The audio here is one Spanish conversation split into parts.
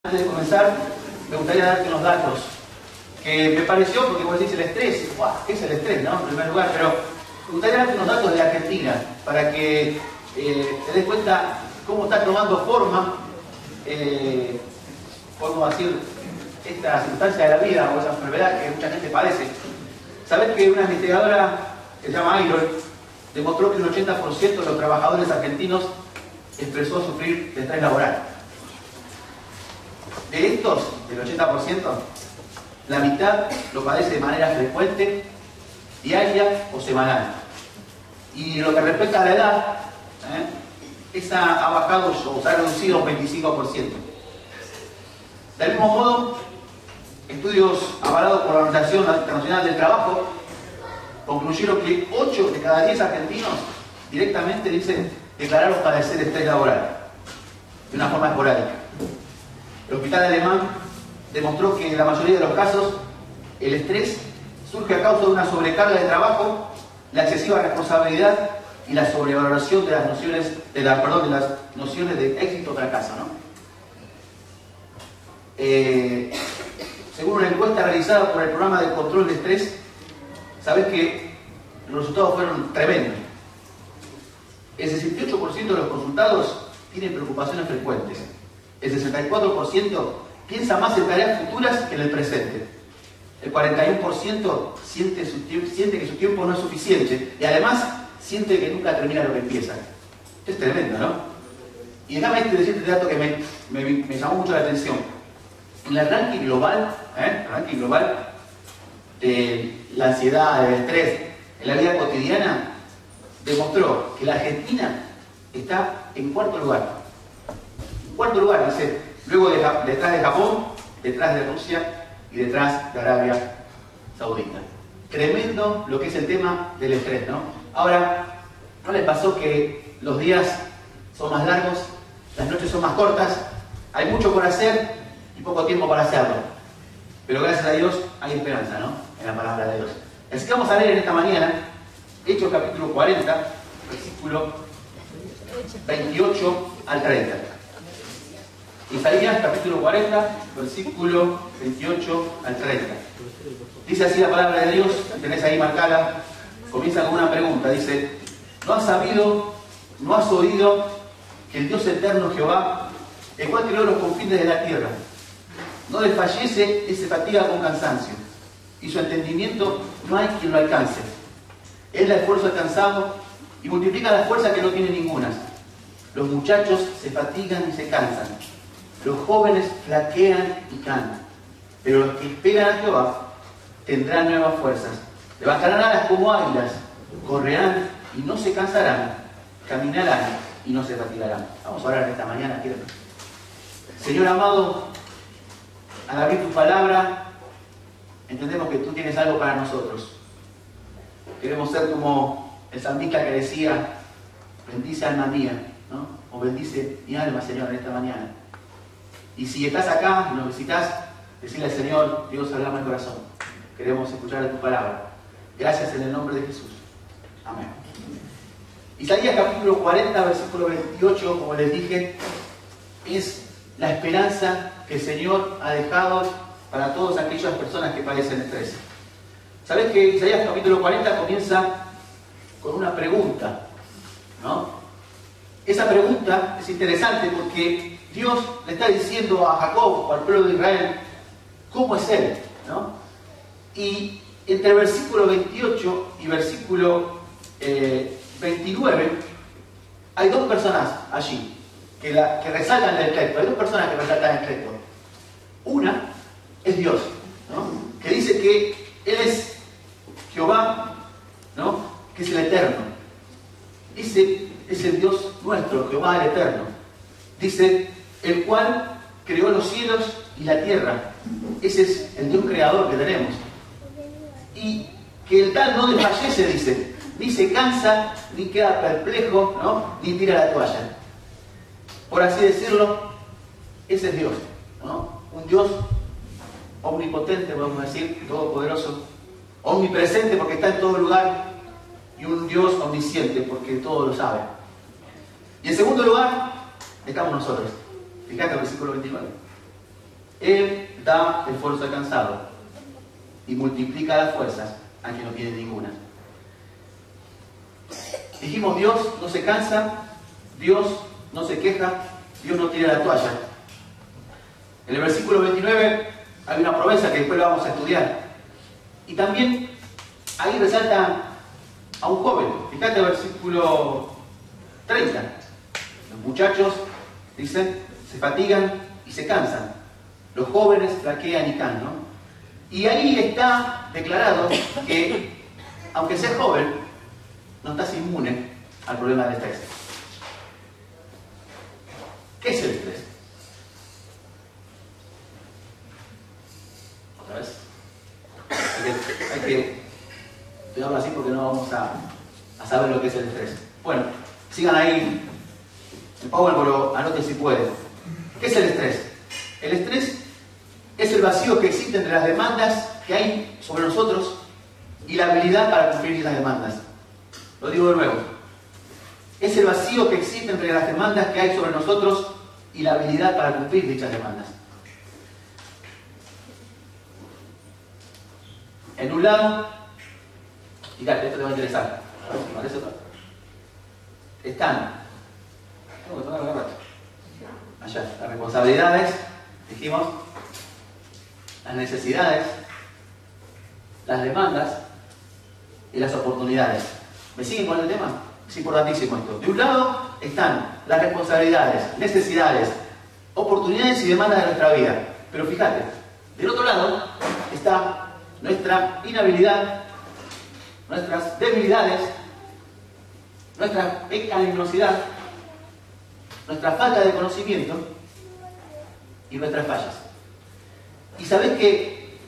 Antes de comenzar, me gustaría darte unos datos que me pareció, porque vos decís el estrés, ¡guau! ¿Qué es el estrés, no? En primer lugar, pero me gustaría darte unos datos de Argentina para que te des cuenta cómo está tomando forma, podemos decir, esta circunstancia de la vida o esa enfermedad que mucha gente padece. Sabés que una investigadora que se llama Ayron demostró que un 80% de los trabajadores argentinos expresó sufrir de estrés laboral. De estos, del 80%, la mitad lo padece de manera frecuente, diaria o semanal. Y lo que respecta a la edad, esa ha bajado o se ha reducido un 25%. Del mismo modo, estudios avalados por la Organización Internacional del Trabajo concluyeron que 8 de cada 10 argentinos directamente dicen declararon padecer estrés laboral de una forma esporádica. El hospital alemán demostró que en la mayoría de los casos el estrés surge a causa de una sobrecarga de trabajo, la excesiva responsabilidad y la sobrevaloración de las nociones de las nociones de éxito o fracaso, ¿no? Según una encuesta realizada por el programa de control de estrés, sabés que los resultados fueron tremendos. El 68% de los consultados tienen preocupaciones frecuentes. El 64% piensa más en tareas futuras que en el presente. El 41% siente que su tiempo no es suficiente y además siente que nunca termina lo que empieza. Es tremendo, ¿no? Y déjame decirte este dato que me llamó mucho la atención. En el ranking global, de la ansiedad, del estrés, en la vida cotidiana, demostró que la Argentina está en cuarto lugar. Cuarto lugar, dice, luego detrás de Japón, detrás de Rusia y detrás de Arabia Saudita. Tremendo lo que es el tema del estrés, ¿no? Ahora, ¿no les pasó que los días son más largos, las noches son más cortas, hay mucho por hacer y poco tiempo para hacerlo? Pero gracias a Dios hay esperanza, ¿no? En la palabra de Dios. Así que vamos a leer en esta mañana Hechos capítulo 40, versículo 28 al 30. Isaías capítulo 40, versículo 28 al 30. Dice así la palabra de Dios, tenés ahí marcada, comienza con una pregunta, dice: ¿no has sabido, no has oído que el Dios eterno Jehová, el cual creó los confines de la tierra, no desfallece y se fatiga con cansancio, y su entendimiento no hay quien lo alcance? Él da esfuerzo al cansado y multiplica las fuerzas que no tiene ninguna. Los muchachos se fatigan y se cansan, los jóvenes flaquean y caen, pero los que esperan a Jehová tendrán nuevas fuerzas, levantarán alas como águilas, correrán y no se cansarán, caminarán y no se fatigarán. Vamos a orar esta mañana, quiero. Señor amado, al abrir tu palabra, entendemos que tú tienes algo para nosotros. Queremos ser como el salmista que decía: bendice alma mía, ¿no? O bendice mi alma, Señor, en esta mañana. Y si estás acá, nos visitas, decirle al Señor: Dios, hablame el corazón. Queremos escuchar de tu palabra. Gracias en el nombre de Jesús. Amén. Isaías capítulo 40, versículo 28, como les dije, es la esperanza que el Señor ha dejado para todas aquellas personas que padecen estrés. ¿Sabés que Isaías capítulo 40 comienza con una pregunta, ¿no? Esa pregunta es interesante porque Dios le está diciendo a Jacob o al pueblo de Israel cómo es Él, ¿no? Y entre el versículo 28 y versículo 29 hay dos personas allí que resaltan el texto. Hay dos personas que resaltan el texto. Una es Dios, ¿no? Que dice que Él es Jehová, ¿no? Que es el Eterno. Dice, es el Dios nuestro, Jehová el Eterno. Dice, el cual creó los cielos y la tierra. Ese es el Dios creador que tenemos. Y que el tal no desfallece, dice, ni se cansa, ni queda perplejo, ¿no? Ni tira la toalla. Por así decirlo, ese es Dios, ¿no? Un Dios omnipotente, podemos decir, todopoderoso, omnipresente porque está en todo lugar, y un Dios omnisciente porque todo lo sabe. Y en segundo lugar, estamos nosotros. Fíjate el versículo 29. Él da esfuerzo al cansado y multiplica las fuerzas a quien no tiene ninguna. Dijimos, Dios no se cansa, Dios no se queja, Dios no tira la toalla. En el versículo 29 hay una promesa que después la vamos a estudiar. Y también ahí resalta a un joven. Fíjate el versículo 30. Los muchachos, dicen, se fatigan y se cansan. Los jóvenes flaquean y caen, ¿no? Y ahí está declarado que, aunque seas joven, no estás inmune al problema del estrés. ¿Qué es el estrés? ¿Otra vez? Estoy hablando así porque no vamos a saber lo que es el estrés. Bueno, sigan ahí en PowerPoint, pero anoten si pueden. ¿Qué es el estrés? El estrés es el vacío que existe entre las demandas que hay sobre nosotros y la habilidad para cumplir esas demandas. Lo digo de nuevo. Es el vacío que existe entre las demandas que hay sobre nosotros y la habilidad para cumplir dichas demandas. En un lado, fíjate, esto te va a interesar. A ver si parece otra. Están, tengo que tomar un rato. Allá, las responsabilidades, dijimos, las necesidades, las demandas y las oportunidades. ¿Me siguen con el tema? Es importantísimo esto. De un lado están las responsabilidades, necesidades, oportunidades y demandas de nuestra vida. Pero fíjate, del otro lado está nuestra inhabilidad, nuestras debilidades, nuestra pecaminosidad, nuestra falta de conocimiento y nuestras fallas. Y sabés que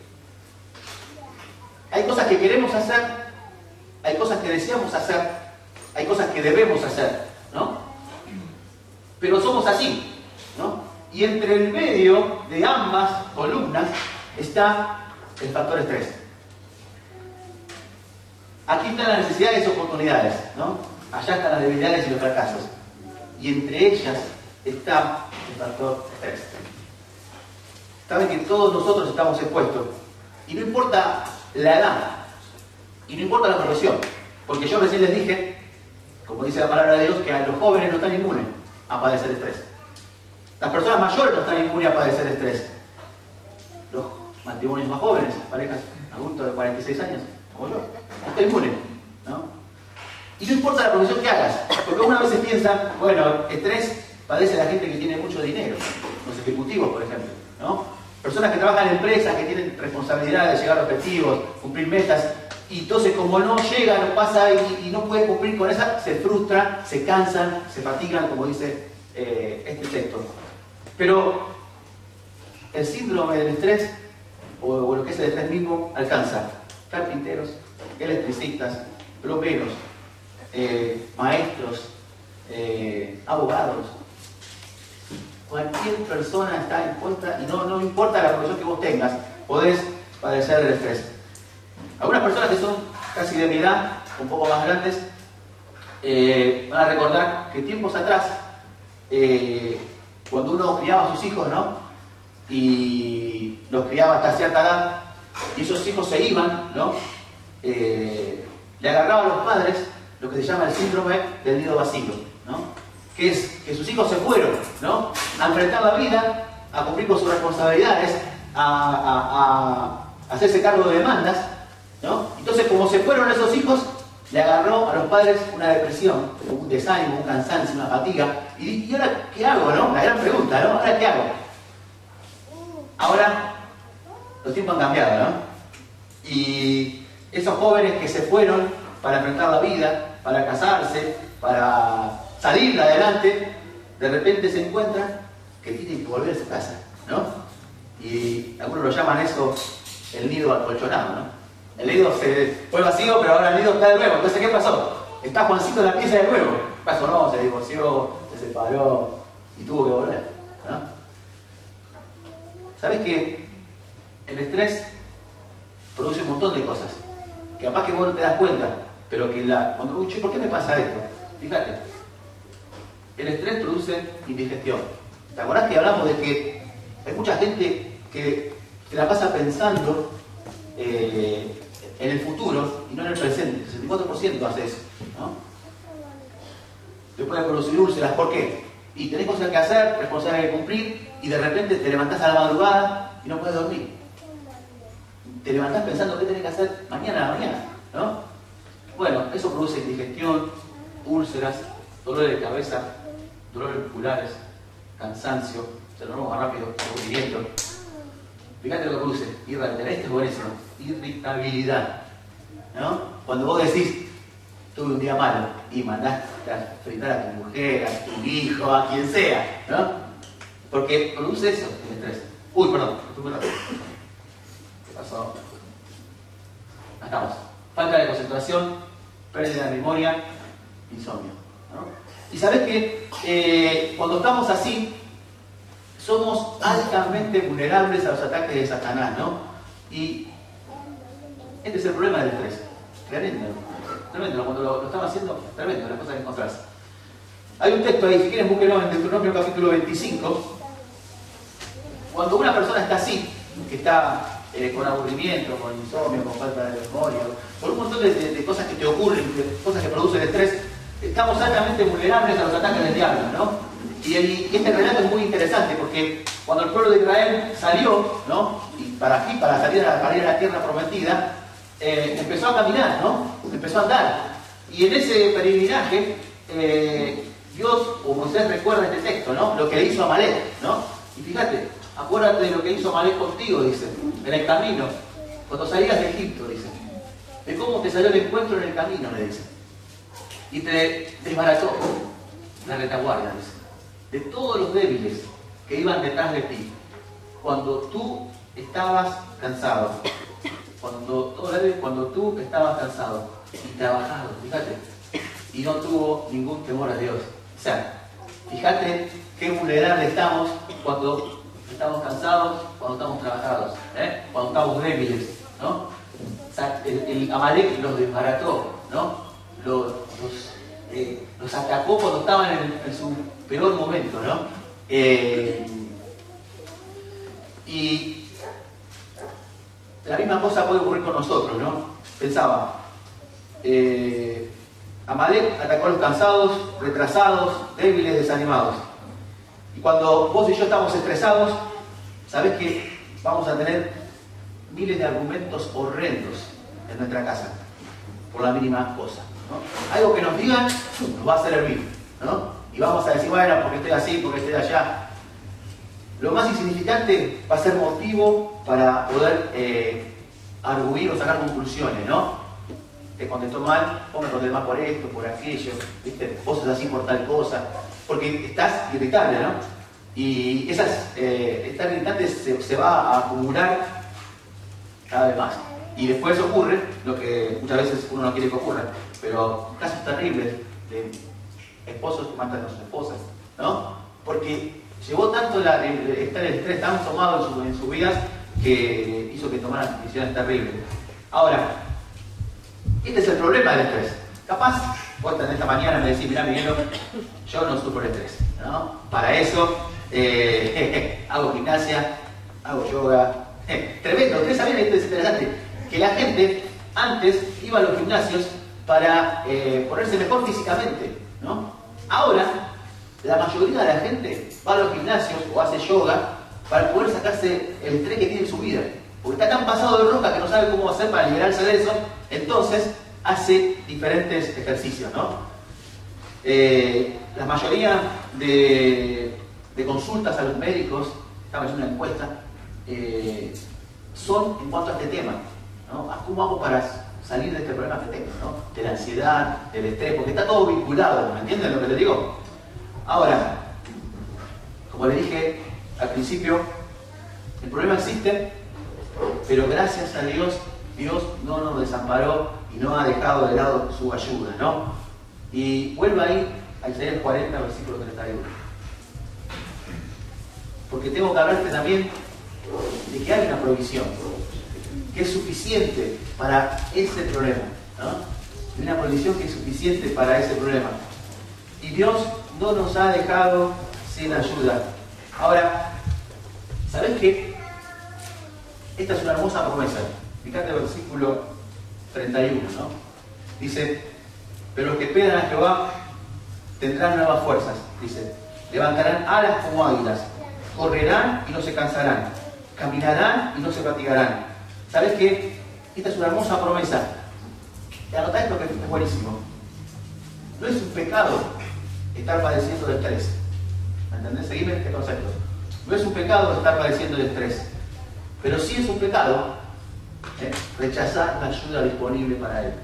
hay cosas que queremos hacer, hay cosas que deseamos hacer, hay cosas que debemos hacer, ¿no? Pero somos así, ¿no? Y entre el medio de ambas columnas está el factor estrés. Aquí están las necesidades y oportunidades, ¿no? Allá están las debilidades y los fracasos. Y entre ellas está el factor estrés. Saben que todos nosotros estamos expuestos. Y no importa la edad, y no importa la profesión. Porque yo recién les dije, como dice la palabra de Dios, que a los jóvenes no están inmunes a padecer estrés. Las personas mayores no están inmunes a padecer estrés. Los matrimonios más jóvenes, parejas adultos de 46 años, como yo, no están inmunes, ¿no? Y no importa la profesión que hagas, porque una vez piensa, bueno, estrés padece la gente que tiene mucho dinero, los ejecutivos, por ejemplo, ¿no? Personas que trabajan en empresas, que tienen responsabilidades, llegar a objetivos, cumplir metas, y entonces como no llega, no pasa y no puede cumplir con esa, se frustran, se cansan, se fatigan, como dice este texto. Pero el síndrome del estrés, o lo que es el estrés mismo, alcanza carpinteros, electricistas, plomeros, maestros, abogados. Cualquier persona está expuesta, y no importa la profesión que vos tengas, podés padecer del estrés. Algunas personas que son casi de mi edad, un poco más grandes, van a recordar que tiempos atrás, cuando uno criaba a sus hijos, ¿no? Y los criaba hasta cierta edad, y esos hijos se iban, ¿no? Le agarraba a los padres lo que se llama el síndrome del nido vacío, ¿no? Que es que sus hijos se fueron, ¿no? A enfrentar la vida, a cumplir con sus responsabilidades, a hacerse cargo de demandas, ¿no? Entonces, como se fueron esos hijos, le agarró a los padres una depresión, un desánimo, un cansancio, una fatiga. ¿Y ahora qué hago, no? La gran pregunta, ¿no? ¿Ahora qué hago? Ahora, los tiempos han cambiado, ¿no? Y esos jóvenes que se fueron para enfrentar la vida, para casarse, para salir adelante, de repente se encuentran que tienen que volver a su casa, ¿no? Y algunos lo llaman eso el nido acolchonado, ¿no? El nido se fue vacío, pero ahora el nido está de nuevo. Entonces, ¿qué pasó? Está Juancito en la pieza de nuevo. ¿Qué pasó? No, se divorció, se separó y tuvo que volver, ¿no? ¿Sabes que el estrés produce un montón de cosas? Que capaz que vos no te das cuenta, pero que cuando che, ¿por qué me pasa esto? Fíjate, el estrés produce indigestión. ¿Te acordás que hablamos de que hay mucha gente que te la pasa pensando en el futuro y no en el presente. El 64% hace eso, ¿no? Te puede producir úlceras. ¿Por qué? Y tenés cosas que hacer, responsabilidades que cumplir, y de repente te levantás a la madrugada y no puedes dormir. Te levantás pensando qué tenés que hacer mañana a la mañana, ¿no? Bueno, eso produce indigestión, úlceras, dolores de cabeza, dolores musculares, cansancio, se lo vamos más rápido, aburrimiento. Fíjate lo que produce, irritabilidad. Este es buenísimo, irritabilidad, ¿no? Cuando vos decís, tuve un día malo y mandaste a fritar a tu mujer, a tu hijo, a quien sea, ¿no? Porque produce eso, el estrés. Uy, perdón, estuve rápido. ¿Qué pasó? Acá estamos. Falta de concentración, pérdida de memoria, insomnio, ¿no? Y sabés que cuando estamos así, somos altamente vulnerables a los ataques de Satanás, ¿no? Y este es el problema del estrés. Tremendo, tremendo. Cuando lo estamos haciendo, tremendo las cosas que encontrás. Hay un texto ahí, si quieren búsquenlo en Deuteronomio capítulo 25. Cuando una persona está así, que está con aburrimiento, con insomnio, con falta de memoria, por un montón de cosas que te ocurren, de cosas que producen estrés, estamos altamente vulnerables a los ataques del diablo, ¿no? Y este relato es muy interesante porque cuando el pueblo de Israel salió, ¿no? Y para salir a la tierra prometida, empezó a caminar, ¿no? Empezó a andar. Y en ese peregrinaje, Dios o Moisés recuerda este texto, ¿no? Lo que le hizo a Amalek, ¿no? Y fíjate, acuérdate de lo que hizo Amalek contigo, dice, en el camino, cuando salías de Egipto, dice, de cómo te salió el encuentro en el camino, le dice, y te desbarató la retaguardia, dice, de todos los débiles que iban detrás de ti, cuando tú estabas cansado, cuando tú estabas cansado y trabajado, fíjate, y no tuvo ningún temor a Dios. O sea, fíjate qué vulnerables estamos cuando estamos cansados, cuando estamos trabajados, cuando estamos débiles, ¿no? O sea, el Amalek los desbarató, ¿no? Los atacó cuando estaban en su peor momento, ¿no? Y la misma cosa puede ocurrir con nosotros, ¿no? Pensaba, Amalek atacó a los cansados, retrasados, débiles, desanimados. Y cuando vos y yo estamos estresados, sabés que vamos a tener miles de argumentos horrendos en nuestra casa, por la mínima cosa, ¿no? Algo que nos digan nos va a hacer hervir, ¿no? Y vamos a decir, bueno, porque estoy así, porque estoy allá. Lo más insignificante va a ser motivo para poder arguir o sacar conclusiones, ¿no? Te contestó mal, vos me contesté mal por esto, por aquello, ¿viste? Vos sos así por tal cosa, porque estás irritable, ¿no? Y estar irritante se va a acumular cada vez más. Y después ocurre lo que muchas veces uno no quiere que ocurra, pero casos terribles de esposos que matan a sus esposas, ¿no? Porque llevó tanto el estrés tan tomado en sus vidas que hizo que tomaran decisiones terribles. Ahora, este es el problema del estrés. Capaz, vos en esta mañana me decís, mirá Miguel, yo no sufro el estrés, ¿no? Para eso hago gimnasia, hago yoga. Tremendo, ustedes saben, esto es interesante, que la gente antes iba a los gimnasios para ponerse mejor físicamente, ¿no? Ahora, la mayoría de la gente va a los gimnasios o hace yoga para poder sacarse el estrés que tiene en su vida. Porque está tan pasado de rosca que no sabe cómo hacer para liberarse de eso, entonces hace diferentes ejercicios, ¿no? La mayoría de consultas a los médicos, estaba haciendo una encuesta, son en cuanto a este tema, ¿no? ¿Cómo hago para salir de este problema que tengo, ¿no? De la ansiedad, del estrés, porque está todo vinculado, ¿me entienden lo que les digo? Ahora, como les dije al principio, el problema existe, pero gracias a Dios, Dios no nos desamparó y no ha dejado de lado su ayuda, ¿no? Y vuelvo ahí a Isaías 40, versículo 31. Porque tengo que hablarte también de que hay una provisión, que es suficiente para ese problema, ¿no? Hay una provisión que es suficiente para ese problema. Y Dios no nos ha dejado sin ayuda. Ahora, ¿sabés qué? esta es una hermosa promesa. Fíjate el versículo 31, ¿no? Dice, pero los que esperan a Jehová tendrán nuevas fuerzas. Dice, levantarán alas como águilas, correrán y no se cansarán, caminarán y no se fatigarán. ¿Sabes qué? Esta es una hermosa promesa. Anotá esto que es buenísimo. No es un pecado estar padeciendo de estrés. ¿Me entendés? Seguime este concepto. No es un pecado estar padeciendo de estrés. Pero sí es un pecado rechazar la ayuda disponible para él.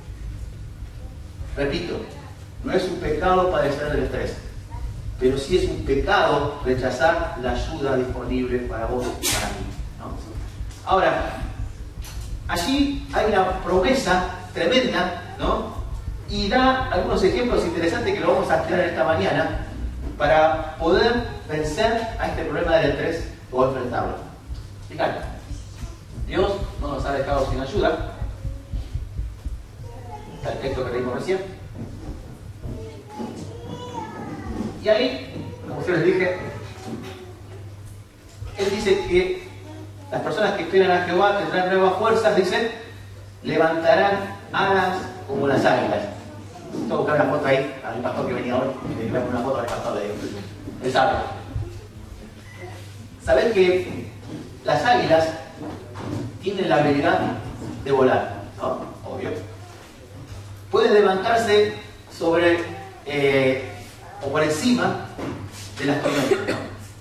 Repito, no es un pecado padecer del estrés. Pero sí es un pecado rechazar la ayuda disponible para vos y para mí, ¿no? Ahora, allí hay una promesa tremenda, ¿no? Y da algunos ejemplos interesantes que lo vamos a estudiar esta mañana para poder vencer a este problema del estrés o enfrentarlo. Fíjate, Dios no nos ha dejado sin ayuda. Está el texto que leímos recién. Y ahí, como yo les dije, Él dice que las personas que esperan a Jehová tendrán nuevas fuerzas, dice, levantarán alas como las águilas. Tengo que buscar una foto ahí, a mi pastor que venía hoy, y le voy a poner una foto al pastor de él sabe. Saber que las águilas tienen la habilidad de volar, ¿no? Obvio. Pueden levantarse sobre o por encima de las tormentas, ¿no?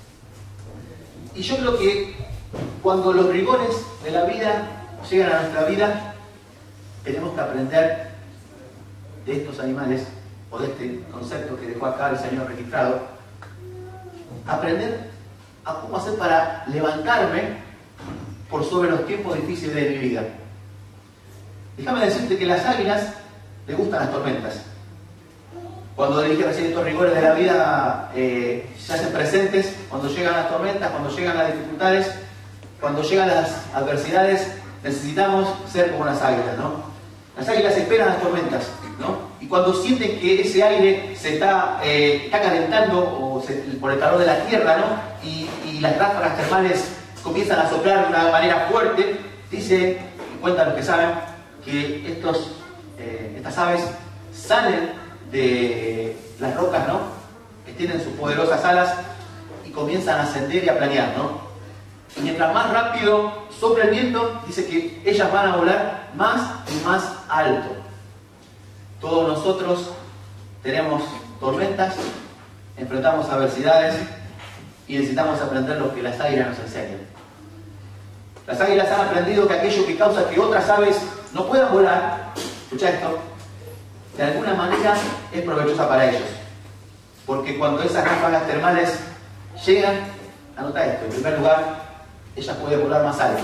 Y yo creo que cuando los rigores de la vida llegan a nuestra vida, tenemos que aprender de estos animales, o de este concepto que dejó acá el Señor registrado, aprender a cómo hacer para levantarme por sobre los tiempos difíciles de mi vida. Déjame decirte que las águilas les gustan las tormentas. Cuando dije recién estos rigores de la vida se hacen presentes, cuando llegan las tormentas, cuando llegan las dificultades, cuando llegan las adversidades, necesitamos ser como las águilas, ¿no? Las águilas esperan las tormentas, ¿no? Y cuando sienten que ese aire se está calentando por el calor de la tierra, ¿no? Y las ráfagas termales comienzan a soplar de una manera fuerte, dice, y cuentan los que saben, que estas aves salen de las rocas, ¿no? Que tienen sus poderosas alas y comienzan a ascender y a planear, ¿no? Y mientras más rápido sopla el viento, dice que ellas van a volar más y más alto. Todos nosotros tenemos tormentas, enfrentamos adversidades y necesitamos aprender lo que las águilas nos enseñan. Las águilas han aprendido que aquello que causa que otras aves no puedan volar, escucha esto, de alguna manera es provechosa para ellos. Porque cuando esas ráfagas termales llegan, anota esto, en primer lugar, ellas pueden volar más alto.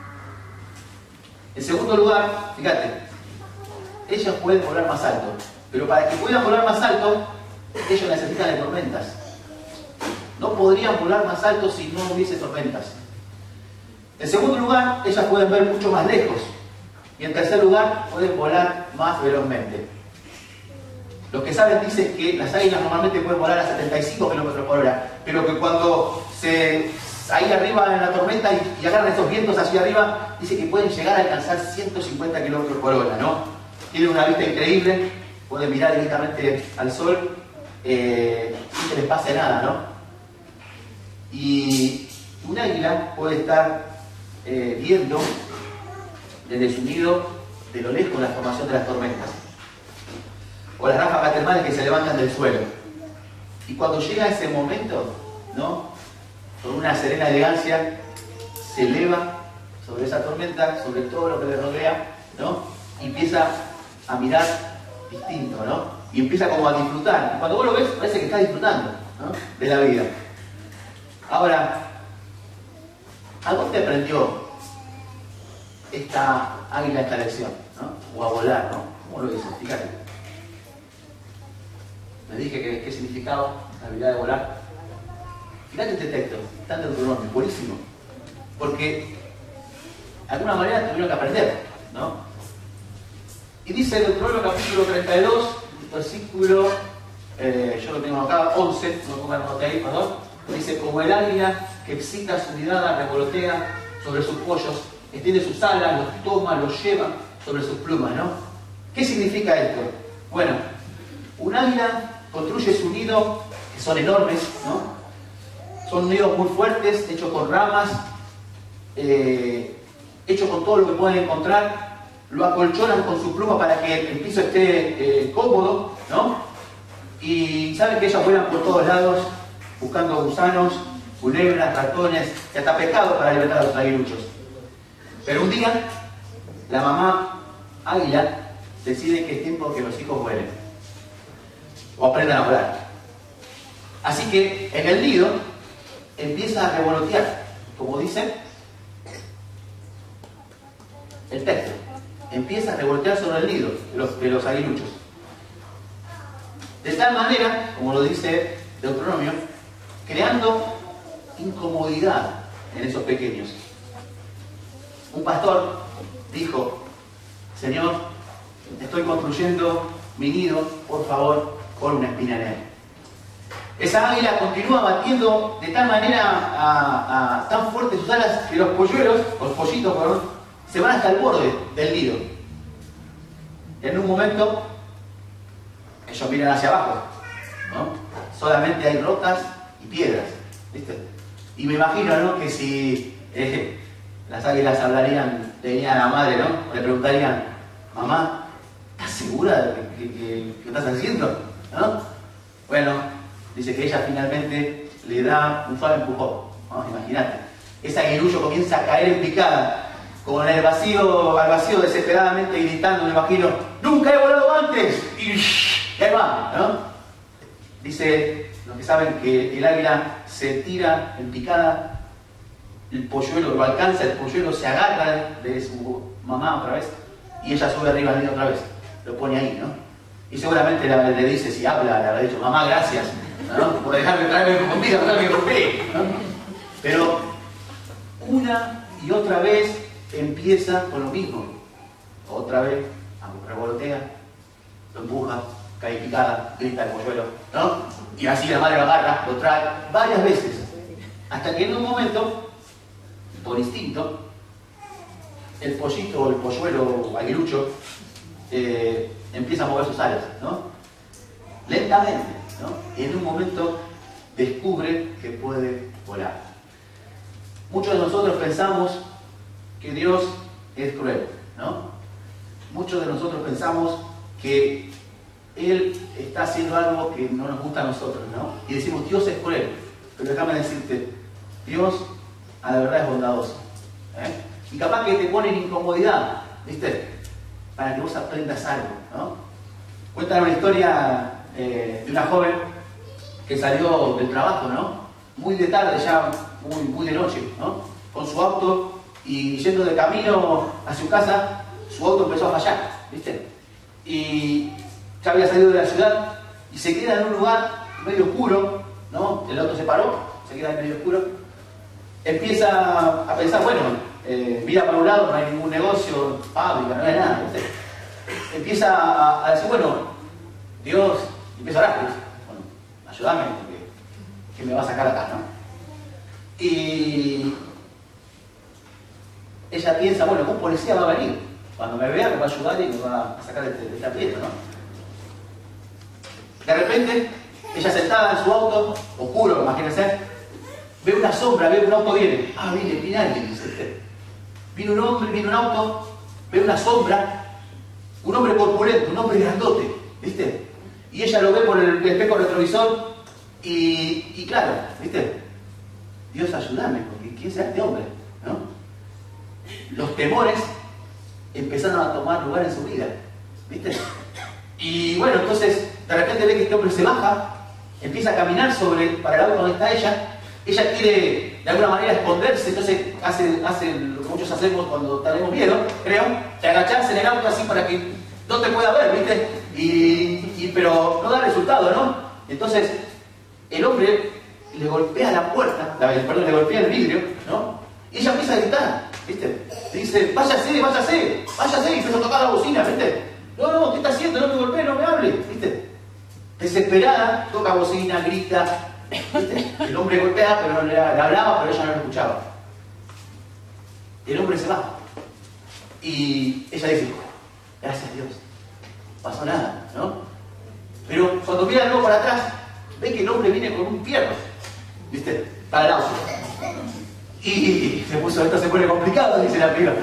En segundo lugar, fíjate, ellas pueden volar más alto. Pero para que puedan volar más alto, ellos necesitan de tormentas. No podrían volar más alto si no hubiese tormentas. En segundo lugar, ellas pueden ver mucho más lejos. Y en tercer lugar, pueden volar más velozmente. Los que saben dicen que las águilas normalmente pueden volar a 75 km por hora, pero que cuando ahí arriba en la tormenta y agarran esos vientos hacia arriba, dice que pueden llegar a alcanzar 150 km por hora, ¿no? Tienen una vista increíble, pueden mirar directamente al sol sin que les pase nada, ¿no? Y un águila puede estar viendo desde su nido de lo lejos la formación de las tormentas o las ráfagas termales que se levantan del suelo. Y cuando llega ese momento, ¿no? Con una serena elegancia, se eleva sobre esa tormenta, sobre todo lo que le rodea, ¿no? Y empieza a mirar distinto, ¿no? Y empieza como a disfrutar. Y cuando vos lo ves, parece que está disfrutando, ¿no? De la vida. Ahora, ¿a dónde aprendió esta águila esta lección, ¿no? O a volar, ¿no? ¿Cómo lo dice? Fíjate. Les dije qué significaba la habilidad de volar. Fíjate este texto, está en Deuteronomio, buenísimo. Porque de alguna manera tuvieron que aprender, ¿no? Y dice Deuteronomio capítulo 32, versículo, yo lo tengo acá, 11, no pongan nota ahí, perdón. Dice, como el águila que excita su mirada, revolotea sobre sus pollos, extiende sus alas, los toma, los lleva sobre sus plumas, ¿no? ¿Qué significa esto? Bueno, un águila construye su nido, que son enormes, ¿no? Son nidos muy fuertes, hechos con ramas, hechos con todo lo que pueden encontrar, lo acolchonan con su pluma para que el piso esté cómodo, ¿no? Y saben que ellas vuelan por todos lados buscando gusanos, culebras, ratones y hasta pescados para alimentar a los aguiluchos. Pero un día, la mamá águila decide que es tiempo que los hijos vuelen o aprendan a volar. Así que en el nido empieza a revolotear, como dice el texto. Empieza a revolotear sobre el nido de los aguiluchos. De tal manera, como lo dice Deuteronomio, creando incomodidad en esos pequeños. Un pastor dijo: Señor, estoy construyendo mi nido, por favor, pon una espina en él. Esa águila continúa batiendo de tal manera tan fuerte sus alas que los polluelos, los pollitos, perdón, se van hasta el borde del nido. En un momento, ellos miran hacia abajo, ¿no? Solamente hay rocas y piedras, ¿viste? Y me imagino, ¿no?, que si las águilas hablarían, tenían a la madre, ¿no?, le preguntarían: mamá, ¿estás segura de que estás haciendo? ¿No? Bueno, dice que ella finalmente le da un suave empujón, ¿no? Imagínate, ese aguilullo comienza a caer en picada, con el vacío, al vacío desesperadamente gritando, me imagino: ¡nunca he volado antes! Y ahí va, ¿no? Dice los que saben que el águila se tira en picada, el polluelo lo alcanza, el polluelo se agarra de su mamá otra vez y ella sube arriba del nido otra vez, lo pone ahí, ¿no? Y seguramente le dice, si habla, le habrá dicho: mamá, gracias, ¿no?, por dejarme traerme comida, traerme comida, ¿no? Pero una y otra vez empieza con lo mismo. Otra vez revolotea, lo empuja, cae picada, grita el polluelo, ¿no? Y así la madre lo agarra, lo trae varias veces, hasta que en un momento, por instinto, el pollito o el polluelo aguilucho empieza a mover sus alas, ¿no? Lentamente, ¿no? Y en un momento descubre que puede volar. Muchos de nosotros pensamos que Dios es cruel, ¿no? Muchos de nosotros pensamos que Él está haciendo algo que no nos gusta a nosotros, ¿no? Y decimos: Dios es cruel. Pero déjame decirte, Dios a la verdad es bondadoso, ¿eh? Y capaz que te pone en incomodidad, ¿viste?, para que vos aprendas algo, ¿no? Cuentan una historia de una joven que salió del trabajo, ¿no?, muy de tarde, ya muy de noche, ¿no?, con su auto, y yendo de camino a su casa, su auto empezó a fallar, ¿viste? Y ya había salido de la ciudad y se queda en un lugar medio oscuro, ¿no? El auto se paró, se queda en medio oscuro. Empieza a pensar, bueno, mira para un lado, no hay ningún negocio, fábrica, no hay nada, ¿viste? Empieza a decir, bueno, Dios, empieza a orar, ¿viste? Bueno, ayúdame, que me va a sacar acá, ¿no? Y ella piensa, bueno, un policía va a venir, cuando me vea me va a ayudar y me va a sacar de este aprieto, ¿no? De repente, ella sentada en su auto, oscuro, imagínense, ve una sombra, ve un auto viene. Ah, viene alguien, dice usted. Viene un hombre, viene un auto, ve una sombra, un hombre corpulento, un hombre grandote, ¿viste? Y ella lo ve por el espejo retrovisor y claro, ¿viste? Dios, ayúdame, porque ¿quién será este hombre? ¿No? Los temores empezaron a tomar lugar en su vida, ¿viste? Y bueno, entonces de repente ve que este hombre se baja, empieza a caminar para el auto donde está ella quiere de alguna manera esconderse, entonces hace lo que muchos hacemos cuando tenemos miedo, creo, de agacharse en el auto así para que no te pueda ver, ¿viste? Pero no da resultado, ¿no? Entonces el hombre le golpea la puerta, le golpea el vidrio, ¿no? Y ella empieza a gritar, ¿viste? Le dice: váyase, y empieza a tocar la bocina, ¿viste? No, ¿qué está haciendo? No me golpee, no me hable, ¿viste? Desesperada, toca bocina, grita, ¿viste? El hombre golpea, pero le hablaba, pero ella no lo escuchaba. el hombre se va. Y ella dice, gracias a Dios, no pasó nada, ¿no? Pero cuando mira luego para atrás, ve que el hombre viene con un fierro, ¿viste? Para el auto. Y esto se pone complicado, dice la piba.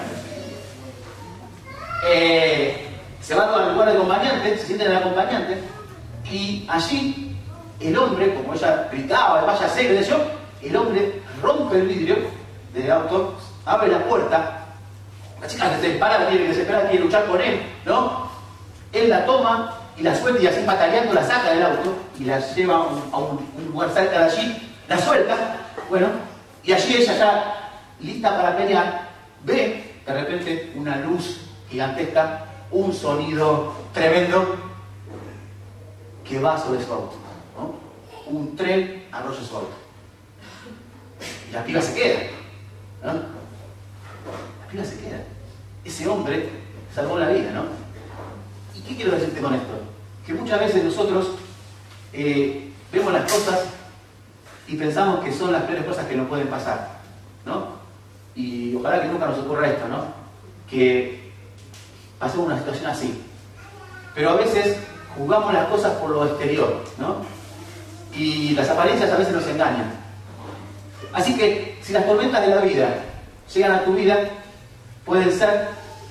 Se va al lugar del acompañante, se siente en el acompañante, y allí el hombre, como ella gritaba, váyase, qué sé yo, el hombre rompe el vidrio del auto, abre la puerta, la chica desesperada, quiere luchar con él, ¿no? Él la toma y la suelta y así pataleando la saca del auto y la lleva a un lugar cerca de allí, la suelta, bueno, y allí ella ya lista para pelear, ve de repente una luz gigantesca, un sonido tremendo que va sobre su auto, ¿no? Un tren arrolla su auto. Y la piba se queda, ¿no? La piba se queda. Ese hombre salvó la vida, ¿no? ¿Y qué quiero decirte con esto? Que muchas veces nosotros vemos las cosas y pensamos que son las peores cosas que nos pueden pasar, ¿no? Y ojalá que nunca nos ocurra esto, ¿no? Que pasemos una situación así. Pero a veces juzgamos las cosas por lo exterior, ¿no? Y las apariencias a veces nos engañan. Así que si las tormentas de la vida llegan a tu vida, pueden ser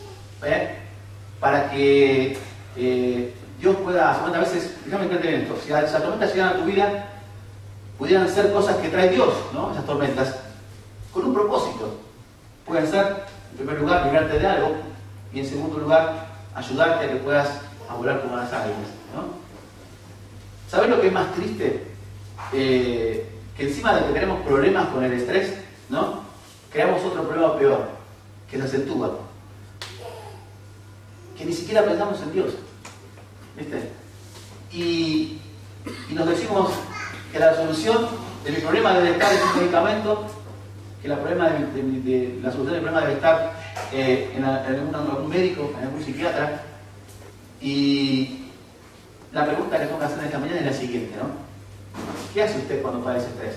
para que Dios pueda, a veces, déjame entender esto, si las tormentas llegan a tu vida, pudieran ser cosas que trae Dios, ¿no? Esas tormentas, con un propósito. Pueden ser, en primer lugar, librarte de algo, y en segundo lugar, ayudarte a que puedas a volar como las águilas, ¿no? ¿Sabes lo que es más triste? Que encima de que tenemos problemas con el estrés, ¿no? Creamos otro problema peor, que se acentúa. Que ni siquiera pensamos en Dios, ¿viste? Y nos decimos que la solución de mi problema debe estar en un medicamento, que la solución del problema debe estar en algún médico, en algún psiquiatra. Y la pregunta que tengo que hacer esta mañana es la siguiente, ¿no? ¿Qué hace usted cuando padece estrés?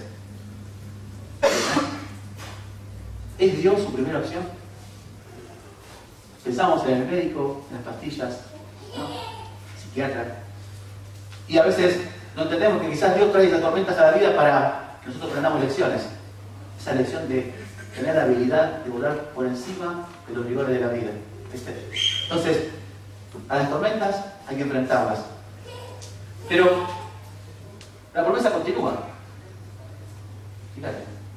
¿Es Dios su primera opción? Pensamos en el médico, en las pastillas, ¿no? Psiquiatra. Y a veces no entendemos que quizás Dios trae esas tormentas a la vida para que nosotros aprendamos lecciones. Esa lección de tener la habilidad de volar por encima de los rigores de la vida, ¿viste? Entonces, a las tormentas hay que enfrentarlas. Pero la promesa continúa. Fíjate.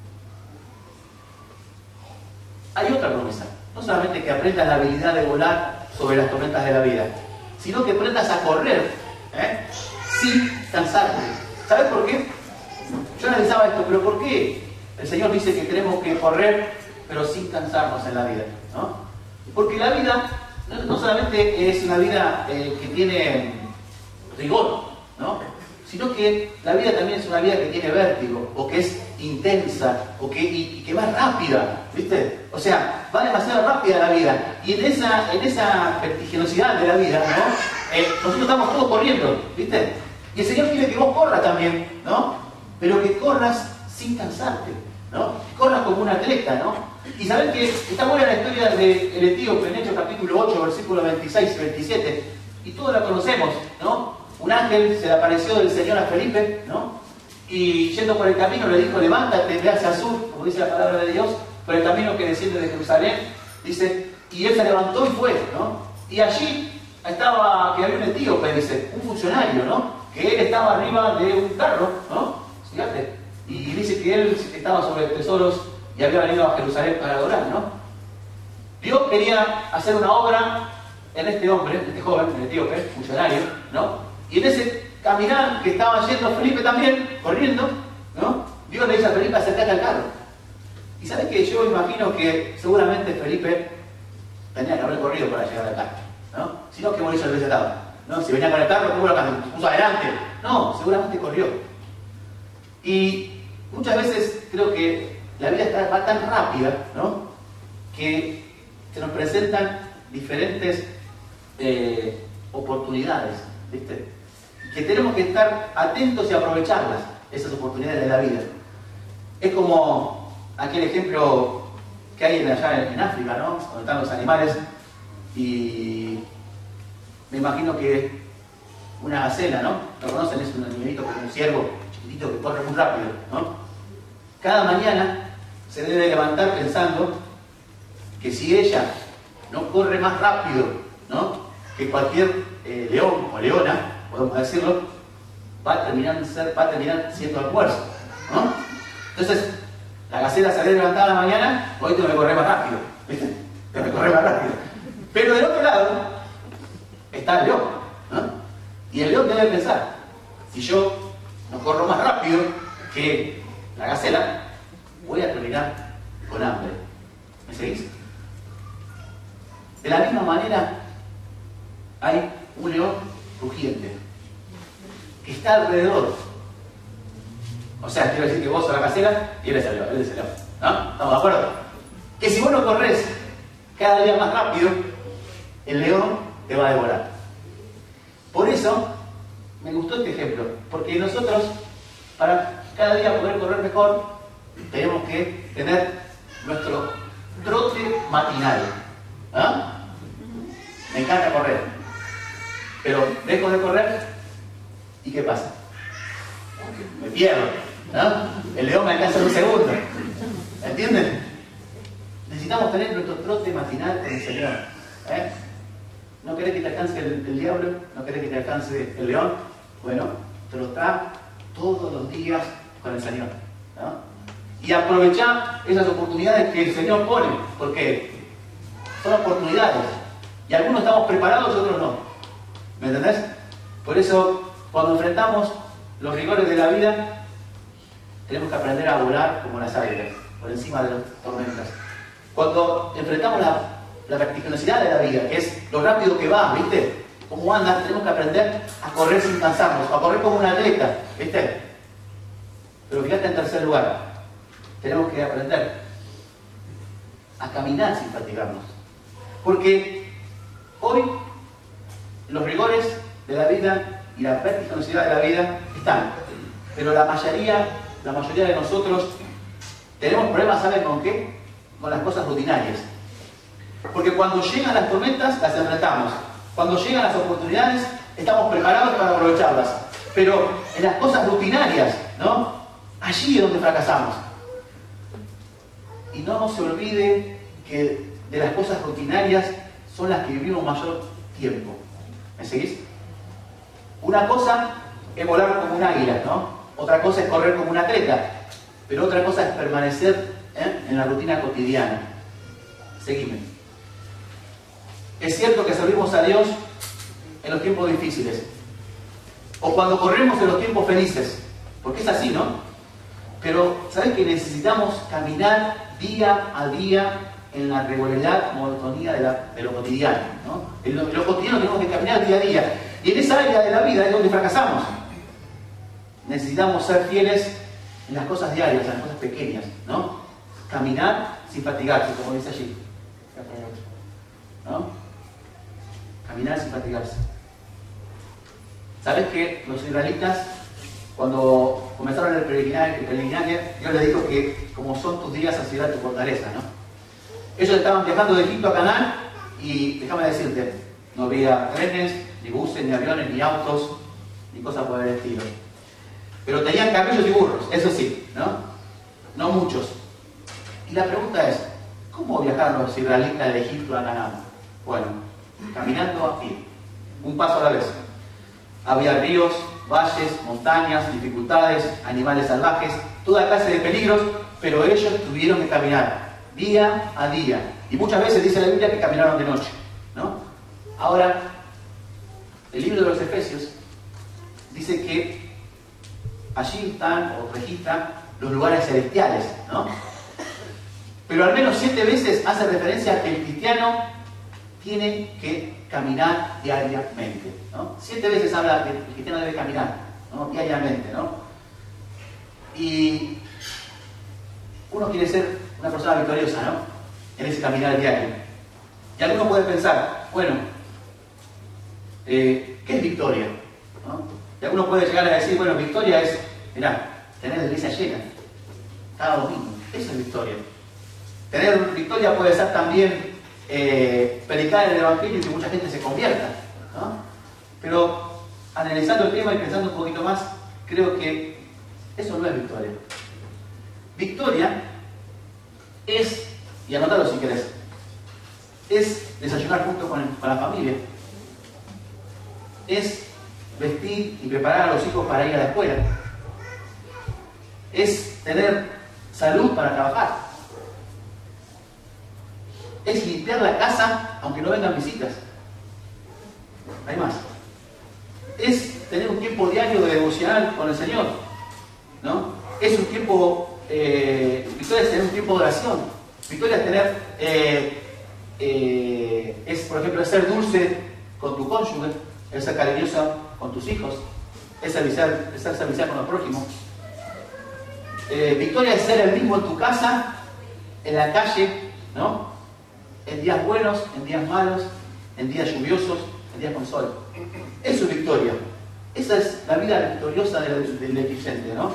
Hay otra promesa. No solamente que aprendas la habilidad de volar sobre las tormentas de la vida, sino que aprendas a correr sin cansarte. ¿Sabes por qué? Yo analizaba esto, pero ¿por qué el Señor dice que tenemos que correr pero sin cansarnos en la vida, ¿no? Porque la vida no solamente es una vida que tiene rigor, ¿no? Sino que la vida también es una vida que tiene vértigo, o que es intensa, y que va rápida, ¿viste? O sea, va demasiado rápida la vida. Y en esa vertiginosidad de la vida, ¿no? Nosotros estamos todos corriendo, ¿viste? Y el Señor quiere que vos corras también, ¿no? Pero que corras sin cansarte, ¿no? Corras como un atleta, ¿no? Y saben que está buena la historia del etíope en Hechos capítulo 8, versículos 26 y 27, y todos la conocemos, ¿no? Un ángel se le apareció del Señor a Felipe, ¿no? Y yendo por el camino le dijo, levántate, ve hacia el sur, como dice la palabra de Dios, por el camino que desciende de Jerusalén, dice, y él se levantó y fue, ¿no? Y allí estaba, que había un etíope, dice, un funcionario, ¿no? Que él estaba arriba de un carro, ¿no? Fíjate. Y dice que él estaba sobre tesoros y había venido a Jerusalén para adorar, ¿no? Dios quería hacer una obra en este hombre, este joven, el etíope, funcionario, ¿no? Y en ese caminar que estaba yendo Felipe también, corriendo, ¿no? Dios le dice a Felipe, acércate al carro. Y sabes que yo imagino que seguramente Felipe tenía que haber corrido para llegar al carro, ¿no? Si no, que morirse al desetado, ¿no? Si venía con el carro, ¿cómo lo puso adelante? No, seguramente corrió. Y muchas veces creo que la vida va tan rápida, ¿no? Que se nos presentan diferentes oportunidades, ¿viste? Que tenemos que estar atentos y aprovecharlas, esas oportunidades de la vida. Es como aquel ejemplo que hay allá en África, ¿no? Donde están los animales. Y me imagino que una gacela, ¿no? ¿Lo conocen? Es un animalito como un ciervo chiquitito que corre muy rápido, ¿no? Cada mañana se debe levantar pensando que si ella no corre más rápido, ¿no?, que cualquier león o leona, podemos decirlo, va a terminar siendo almuerzo, ¿no? Entonces, la gacela se debe levantar a la mañana, hoy tengo que correr más rápido, ¿viste? Tengo que correr más rápido. Pero del otro lado está el león, ¿no? Y el león debe pensar, si yo no corro más rápido que la gacela, voy a terminar con hambre. ¿Me seguís? De la misma manera, hay un león rugiente que está alrededor. O sea, quiero decir que vos sos la gacela y él es el león, ¿no? ¿Estamos de acuerdo? Que si vos no corres cada día más rápido, el león te va a devorar. Por eso, me gustó este ejemplo, porque nosotros, para cada día poder correr mejor, tenemos que tener nuestro trote matinal. ¿Ah? Me encanta correr, pero dejo de correr y ¿qué pasa? Me pierdo, ¿no? El león me alcanza en un segundo. ¿Entienden? Necesitamos tener nuestro trote matinal con el Señor. ¿No querés que te alcance el diablo? ¿No querés que te alcance el león? Bueno, trotá todos los días con el Señor, ¿no? Y aprovechá esas oportunidades que el Señor pone, porque son oportunidades. Y algunos estamos preparados y otros no. ¿Me entendés? Por eso, cuando enfrentamos los rigores de la vida, tenemos que aprender a volar como las águilas, por encima de las tormentas. Cuando enfrentamos la vertiginosidad de la vida, que es lo rápido que va, ¿viste? Cómo anda, tenemos que aprender a correr sin cansarnos, a correr como un atleta, ¿viste? Pero fíjate, en tercer lugar, tenemos que aprender a caminar sin fatigarnos. Porque hoy los rigores de la vida y la vertiginosidad de la vida están, pero la mayoría de nosotros tenemos problemas, ¿saben con qué? Con las cosas rutinarias. Porque cuando llegan las tormentas, las enfrentamos. Cuando llegan las oportunidades, estamos preparados para aprovecharlas. Pero en las cosas rutinarias, ¿no? Allí es donde fracasamos. Y no se olvide que de las cosas rutinarias son las que vivimos mayor tiempo. ¿Me seguís? Una cosa es volar como un águila, ¿no? Otra cosa es correr como un atleta. Pero otra cosa es permanecer en la rutina cotidiana. Seguime. Es cierto que servimos a Dios en los tiempos difíciles. O cuando corremos en los tiempos felices. Porque es así, ¿no? Pero, ¿sabes que necesitamos caminar día a día en la regularidad, monotonía de lo cotidiano, ¿no? En lo cotidiano tenemos que caminar día a día. Y en esa área de la vida es donde fracasamos. Necesitamos ser fieles en las cosas diarias, en las cosas pequeñas, ¿no? Caminar sin fatigarse, como dice allí, ¿no? Caminar sin fatigarse. ¿Sabes que los israelitas, cuando comenzaron el peregrinaje, Dios les dijo que como son tus días, así será tu fortaleza, ¿no? Ellos estaban viajando de Egipto a Canaán y, déjame decirte, no había trenes, ni buses, ni aviones, ni autos, ni cosas por el estilo. Pero tenían camellos y burros, eso sí, ¿no? No muchos. Y la pregunta es, ¿cómo viajaron los israelitas de Egipto a Canaán? Bueno, caminando a pie, un paso a la vez. Había ríos, valles, montañas, dificultades, animales salvajes, toda clase de peligros, pero ellos tuvieron que caminar día a día. Y muchas veces dice la Biblia que caminaron de noche, ¿no? Ahora, el libro de los Efesios dice que allí están o registran los lugares celestiales, ¿no? Pero al menos 7 veces hace referencia a que el cristiano tiene que caminar diariamente, ¿no? 7 veces habla que el cristiano debe caminar, ¿no? Diariamente, ¿no? Y uno quiere ser una persona victoriosa, ¿no? En ese caminar diario. Y alguno puede pensar, bueno, ¿qué es victoria? ¿No? Y alguno puede llegar a decir, bueno, victoria es, mirá, tener la iglesia llena cada domingo. Eso es victoria. Tener victoria puede ser también predicar el Evangelio y que mucha gente se convierta, ¿no? Pero analizando el tema y pensando un poquito más, creo que eso no es victoria. Victoria es, y anótalo si querés, es desayunar junto con la familia, es vestir y preparar a los hijos para ir a la escuela, es tener salud para trabajar, es limpiar la casa aunque no vengan visitas. Hay más. Es tener un tiempo diario de devocional con el Señor, ¿no? Es un tiempo, victoria es tener un tiempo de oración, victoria es tener, es por ejemplo es ser dulce con tu cónyuge, es ser cariñosa con tus hijos, es ser servicial con el prójimo. Victoria es ser el mismo en tu casa, en la calle, ¿no? En días buenos, en días malos, en días lluviosos, en días con sol. Eso es victoria. Esa es la vida victoriosa del creyente, ¿no?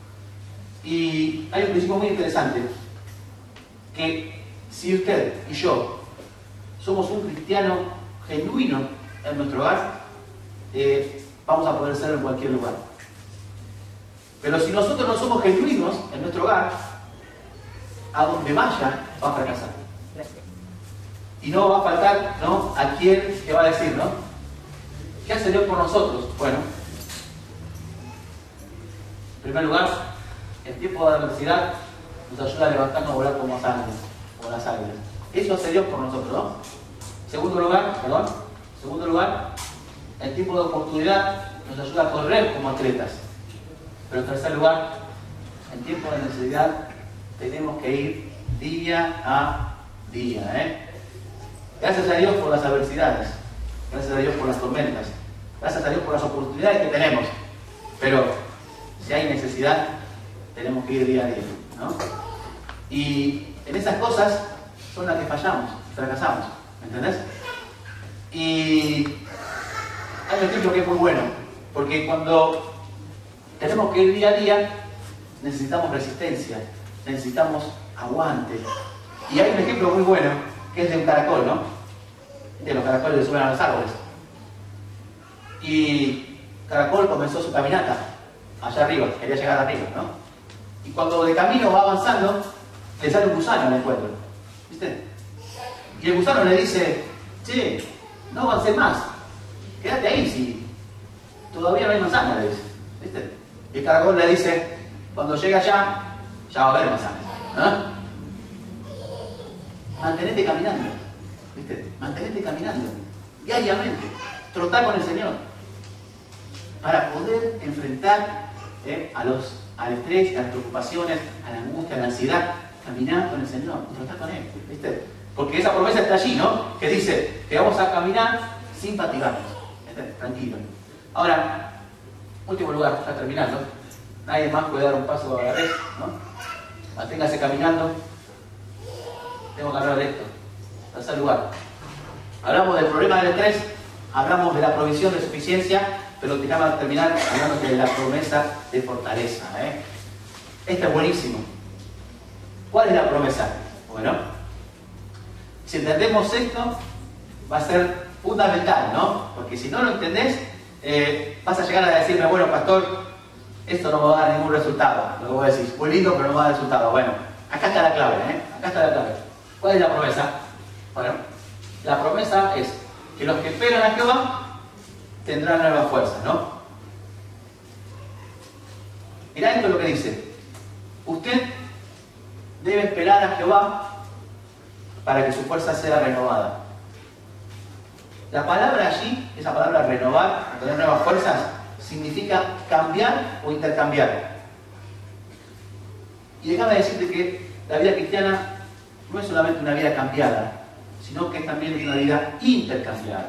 Y hay un principio muy interesante, que si usted y yo somos un cristiano genuino en nuestro hogar, vamos a poder ser en cualquier lugar. Pero si nosotros no somos genuinos en nuestro hogar, a donde vaya va a fracasar. Y no va a faltar, ¿no?, a quien que va a decir, ¿no? ¿Qué hace Dios por nosotros? Bueno, en primer lugar, en tiempo de adversidad nos ayuda a levantarnos a volar como las águilas. Eso hace Dios por nosotros, ¿no? Segundo lugar, en tiempo de oportunidad nos ayuda a correr como atletas. Pero en tercer lugar, en tiempo de necesidad tenemos que ir día a día, Gracias a Dios por las adversidades, gracias a Dios por las tormentas, gracias a Dios por las oportunidades que tenemos. Pero si hay necesidad, tenemos que ir día a día, ¿no? Y en esas cosas son las que fallamos, fracasamos, ¿me entendés? Y hay un ejemplo que es muy bueno, porque cuando tenemos que ir día a día, necesitamos resistencia, necesitamos aguante. Y hay un ejemplo muy bueno, que es de un caracol, ¿no? De los caracoles que suben a los árboles. Y caracol comenzó su caminata allá arriba, quería llegar arriba, ¿no? Y cuando de camino va avanzando, le sale un gusano en el encuentro, ¿viste? Y el gusano le dice: che, no avancé más, quédate ahí, si todavía no hay manzana, le dice, ¿viste? Y el caracol le dice: cuando llegue allá, ya va a haber manzana, ¿no? Mantenete caminando, ¿viste? Mantenete caminando diariamente, trotá con el Señor para poder enfrentar al estrés, a las preocupaciones, a la angustia, a la ansiedad. Caminar con el Señor, trotá con Él, ¿viste? Porque esa promesa está allí, ¿no? Que dice que vamos a caminar sin fatigarnos, ¿viste? Tranquilo. Ahora, último lugar, ya terminando, nadie más puede dar un paso a la vez, ¿no? Manténgase caminando. Tengo que hablar de esto. Tercer lugar, hablamos del problema del estrés, hablamos de la provisión de suficiencia, pero déjame terminar hablando de la promesa de fortaleza, Esta es buenísimo. ¿Cuál es la promesa? Bueno, si entendemos esto, va a ser fundamental, ¿no? Porque si no lo entendés, vas a llegar a decirme: bueno, pastor, esto no me va a dar ningún resultado. Lo que voy a decir, muy lindo, pero no va a dar resultado. Bueno, acá está la clave, Acá está la clave. ¿Cuál es la promesa? Bueno, la promesa es que los que esperan a Jehová tendrán nuevas fuerzas, ¿no? Mirá esto lo que dice: usted debe esperar a Jehová para que su fuerza sea renovada. La palabra allí, esa palabra renovar, tener nuevas fuerzas, significa cambiar o intercambiar. Y déjame decirte que la vida cristiana no es solamente una vida cambiada, sino que también es una vida intercambiada.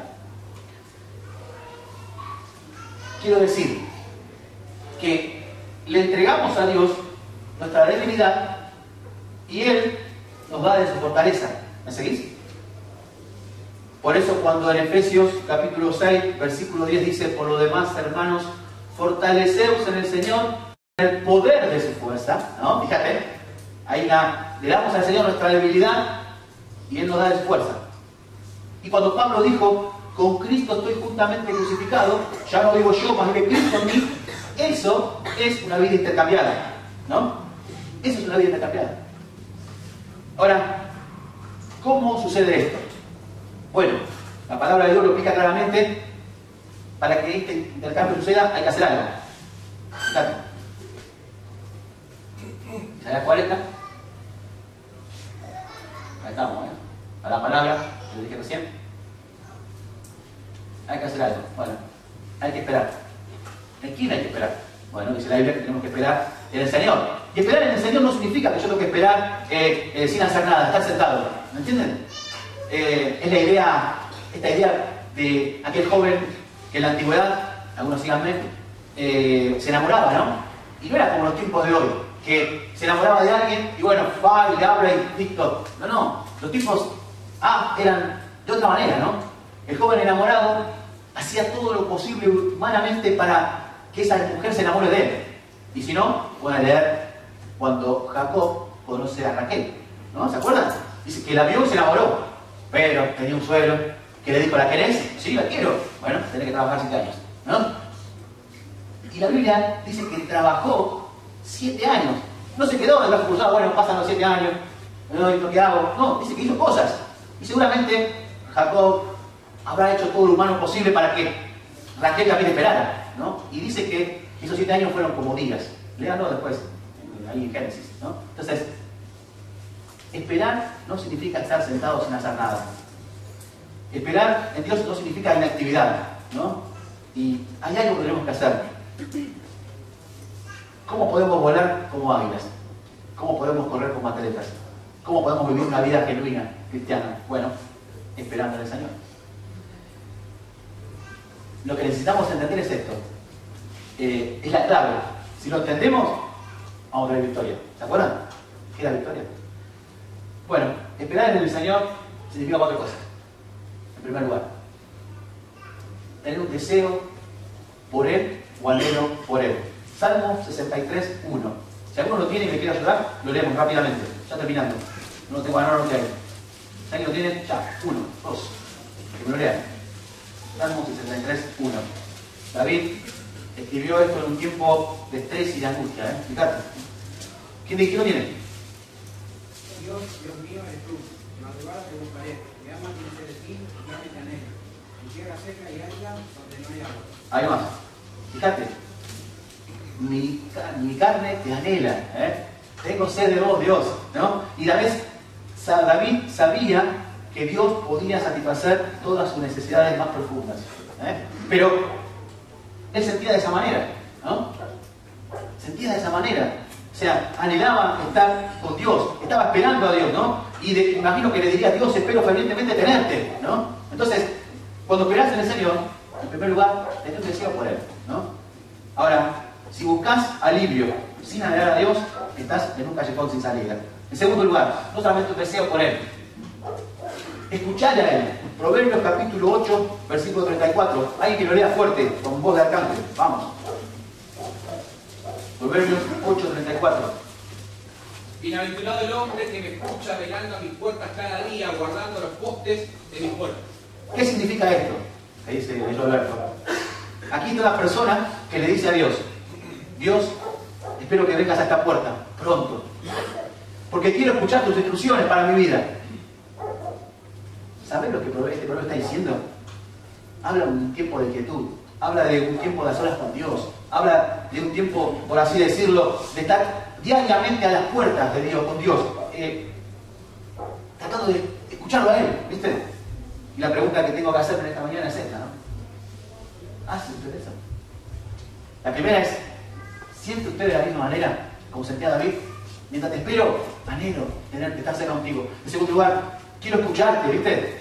Quiero decir que le entregamos a Dios nuestra debilidad y Él nos da de su fortaleza. ¿Me seguís? Por eso cuando en Efesios capítulo 6, versículo 10 dice: por lo demás, hermanos, fortaleceos en el Señor, en el poder de su fuerza, ¿no? Fíjate, hay una le damos al Señor nuestra debilidad y Él nos da de su fuerza. Y cuando Pablo dijo, con Cristo estoy juntamente crucificado, ya no vivo yo, más que Cristo en mí, eso es una vida intercambiada, ¿no? Eso es una vida intercambiada. Ahora, ¿cómo sucede esto? Bueno, la palabra de Dios lo explica claramente. Para que este intercambio suceda hay que hacer algo. Fíjate. Isaías 40. Ahí estamos, ¿eh? A la palabra, lo dije recién. Hay que hacer algo. Bueno, hay que esperar. ¿En quién hay que esperar? Bueno, dice la Biblia que tenemos que esperar en el Señor. Y esperar en el Señor no significa que yo tengo que esperar sin hacer nada, estar sentado. ¿Me entienden? Es la idea, esta idea de aquel joven que en la antigüedad, algunos síganme, se enamoraba, ¿no? Y no era como los tiempos de hoy, que se enamoraba de alguien y bueno, va y le habla y TikTok. No, no, los tipos eran de otra manera, ¿no? El joven enamorado hacía todo lo posible humanamente para que esa mujer se enamore de él. Y si no, pueden leer cuando Jacob conoce a Raquel, ¿no? ¿Se acuerdan? Dice que la vio y se enamoró, pero tenía un suegro que le dijo, ¿la querés? Sí, la quiero. Bueno, tenés que trabajar 7 años, ¿no? Y la Biblia dice que trabajó 7 años. No se quedó en el brazo cruzado, bueno, pasan los 7 años, ¿no? ¿Qué hago? No, dice que hizo cosas. Y seguramente Jacob habrá hecho todo lo humano posible para que Raquel también esperara, ¿no? Y dice que esos 7 años fueron como días. Léanlo después, ahí en Génesis, ¿no? Entonces, esperar no significa estar sentado sin hacer nada. Esperar en Dios no significa inactividad, ¿no? Y hay algo que tenemos que hacer. ¿Cómo podemos volar como águilas? ¿Cómo podemos correr como atletas? ¿Cómo podemos vivir una vida genuina, cristiana? Bueno, esperando en el Señor. Lo que necesitamos entender es esto. Es la clave. Si lo entendemos, vamos a tener victoria. ¿Se acuerdan? ¿Qué es la victoria? Bueno, esperar en el Señor significa 4 cosas. En primer lugar, tener un deseo por Él o anhelo por Él. Salmo 63, 1. Si alguno lo tiene y me quiere ayudar, lo leemos rápidamente. Ya terminando. No lo tengo a no lo tengo. Si alguien lo tiene, ya. 1, 2. Que me lo lean. Salmo 63, 1. David escribió esto en un tiempo de estrés y de angustia. Fíjate. ¿Quién lo tiene? Dios mío, eres tú. Madrugada te buscaré. Me amas y de ti, y me te anhelo. En tierra seca y árida donde no hay agua. Ahí más. Fíjate. Mi carne te anhela. Tengo sed de vos, Dios, ¿no? Y David sabía que Dios podía satisfacer todas sus necesidades más profundas. Pero él sentía de esa manera, ¿no? Sentía de esa manera. O sea, anhelaba estar con Dios, estaba esperando a Dios, ¿no? Y imagino que le diría, Dios, espero fervientemente tenerte, ¿no? Entonces, cuando esperás en el Señor, en primer lugar, tenés un deseo por Él, ¿no? Ahora, si buscas alivio sin anhelar a Dios, estás en un callejón sin salida. En segundo lugar, no solamente un deseo por Él, escuchar a Él. Proverbios capítulo 8, versículo 34. Alguien que lo lea fuerte, con voz de arcángel. Vamos. Proverbios 8, 34. Bienaventurado el hombre que me escucha velando a mis puertas cada día, guardando los postes de mis puertas. ¿Qué significa esto? Que dice Roberto. Aquí está la persona que le dice a Dios, Dios, espero que vengas a esta puerta pronto, porque quiero escuchar tus instrucciones para mi vida. ¿Sabes lo que este proverbio está diciendo? Habla de un tiempo de quietud, habla de un tiempo de a solas con Dios, habla de un tiempo, por así decirlo, de estar diariamente a las puertas de Dios, con Dios, tratando de escucharlo a Él, ¿viste? Y la pregunta que tengo que hacerme esta mañana es esta, ¿no? ¿Hace usted eso? La primera es, ¿siente usted de la misma manera como sentía David? Mientras te espero, anhelo tener que estar cerca contigo. En segundo lugar, quiero escucharte, ¿viste?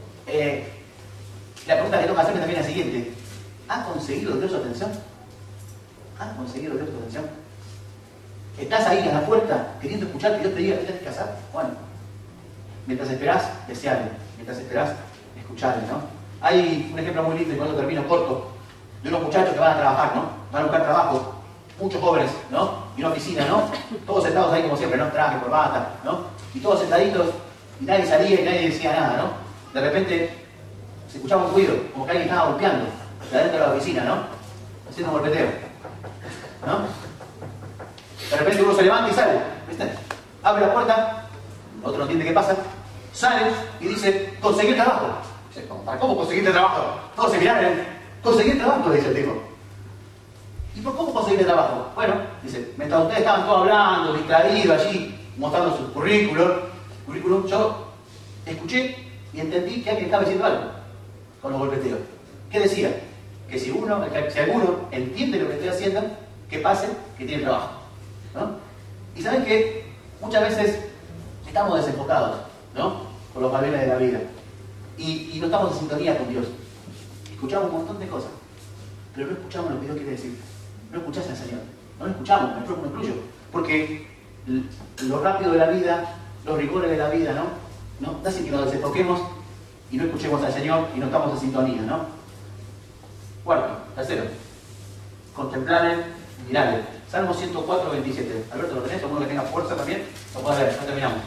La pregunta que tengo que hacerme también es la siguiente. ¿Ha conseguido Dios su atención? ¿Ha conseguido Dios tu atención? ¿Estás ahí a la puerta queriendo escuchar que Dios te diga que tienes que hacer? Bueno, mientras esperás, desearle. Mientras esperás, escucharle, ¿no? Hay un ejemplo muy lindo, y cuando termino corto, de unos muchachos que van a trabajar, ¿no? Van a buscar trabajo, muchos jóvenes, ¿no? y una oficina, ¿no? Todos sentados ahí como siempre, ¿no? Traje, corbata, ¿no? Y todos sentaditos, y nadie salía y nadie decía nada, ¿no? De repente se escuchaba un ruido, como que alguien estaba golpeando de adentro de la oficina, ¿no? Haciendo un golpeteo, ¿no? De repente uno se levanta y sale, ¿viste? Abre la puerta, otro no entiende qué pasa, sale y dice, conseguí trabajo. Dice, ¿cómo conseguiste trabajo? Todos se miraron, conseguí trabajo, dice el tipo. ¿Y por cómo conseguiste trabajo? Bueno, dice, mientras ustedes estaban todos hablando, distraídos allí, mostrando su currículum, yo escuché y entendí que alguien estaba diciendo algo con los golpeteos. ¿Qué decía? Que si alguno entiende lo que estoy haciendo, que pase, que tiene trabajo, ¿no? Y saben que muchas veces estamos desenfocados, ¿no? Por los valores de la vida. Y no estamos en sintonía con Dios. Escuchamos un montón de cosas, pero no escuchamos lo que Dios quiere decir. No escuchás al Señor. No lo escuchamos, me incluyo. Porque lo rápido de la vida, los rigores de la vida, ¿no? Hace que nos desenfoquemos y no escuchemos al Señor y no estamos en sintonía, ¿no? Cuarto, tercero, contemplar, mirarle. Salmo 104, 27. Alberto, ¿lo tenés? ¿Alguno que tenga fuerza también? Lo podés ver, ya terminamos.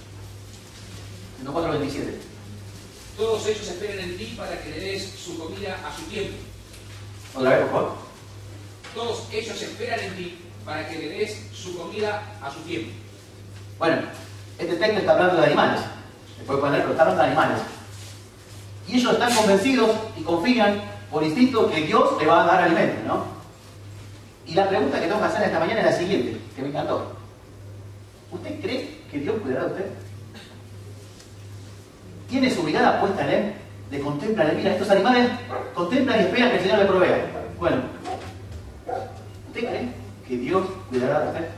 104, 27. Todos ellos esperan en ti para que le des su comida a su tiempo. Otra vez, por favor. Todos ellos esperan en ti para que le des su comida a su tiempo. Bueno, este texto está hablando de animales. Después pueden leerlo, está hablando de animales. Y ellos están convencidos y confían por instinto que Dios le va a dar alimento, ¿no? Y la pregunta que tengo que hacer esta mañana es la siguiente, que me encantó. ¿Usted cree que Dios cuidará de usted? ¿Tiene su mirada puesta en Él? De contemplar, mira, estos animales contemplan y esperan que el Señor le provea. Bueno, ¿usted cree que Dios cuidará de usted?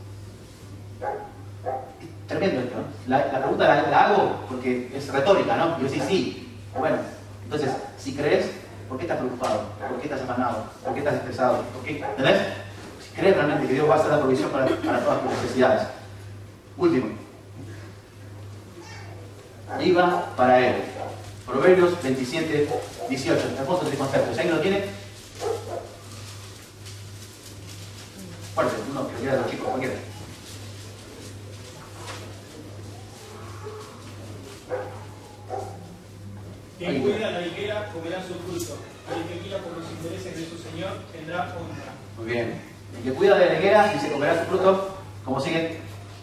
Es tremendo esto, ¿no? La pregunta la hago porque es retórica, ¿no? Yo sí. Bueno, entonces, si crees, ¿por qué estás preocupado? ¿Por qué estás afanado? ¿Por qué estás estresado? ¿Por qué? ¿Entendés? Si crees realmente que Dios va a hacer la provisión para todas tus necesidades. Último. Viva para Él. Proverbios 27, 18. Hermoso este concepto. ¿Si alguien lo tiene? Fuerte, uno que lo quiera de los chicos, cualquiera. Quien cuida la higuera comerá su fruto, y el que mira por los intereses de su Señor tendrá honra. Muy bien. El que cuida de la higuera y se comerá su fruto, ¿cómo sigue?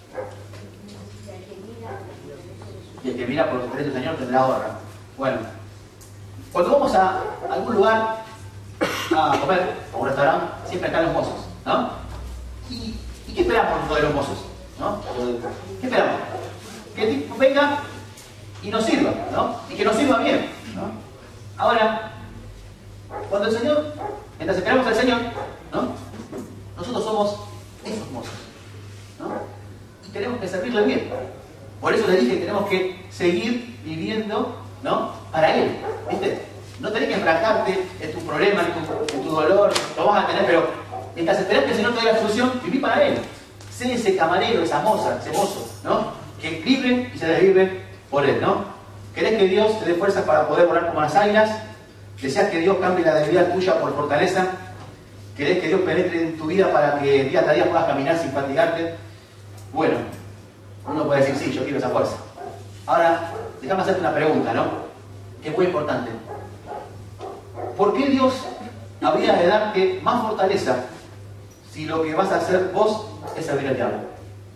Y el que mira por los intereses del Señor tendrá honra. Bueno, cuando vamos a algún lugar a comer, a un restaurante, siempre están los mozos, ¿no? ¿Y qué esperamos de los mozos? ¿No? ¿Qué esperamos? Que el tipo venga y nos sirva, ¿no? Y que nos sirva bien, ¿no? Ahora, cuando el Señor, mientras esperamos al Señor, ¿no? Nosotros somos esos mozos, ¿no? Y tenemos que servirle bien. Por eso les dije que tenemos que seguir viviendo, ¿no? Para Él, ¿viste? No tenés que enfrascarte en tu problema, en tu dolor, lo vas a tener, pero mientras esperás que el Señor te dé la solución, viví para Él. Sé ese camarero, esa moza, ese mozo, ¿no? Que vive y se desvive por Él, ¿no? ¿Querés que Dios te dé fuerzas para poder volar como las águilas? ¿Deseas que Dios cambie la debilidad tuya por fortaleza? ¿Querés que Dios penetre en tu vida para que día tras día puedas caminar sin fatigarte? Bueno, uno puede decir, sí, yo quiero esa fuerza. Ahora, déjame hacerte una pregunta, ¿no? Que es muy importante. ¿Por qué Dios habría de darte más fortaleza si lo que vas a hacer vos es servir al diablo?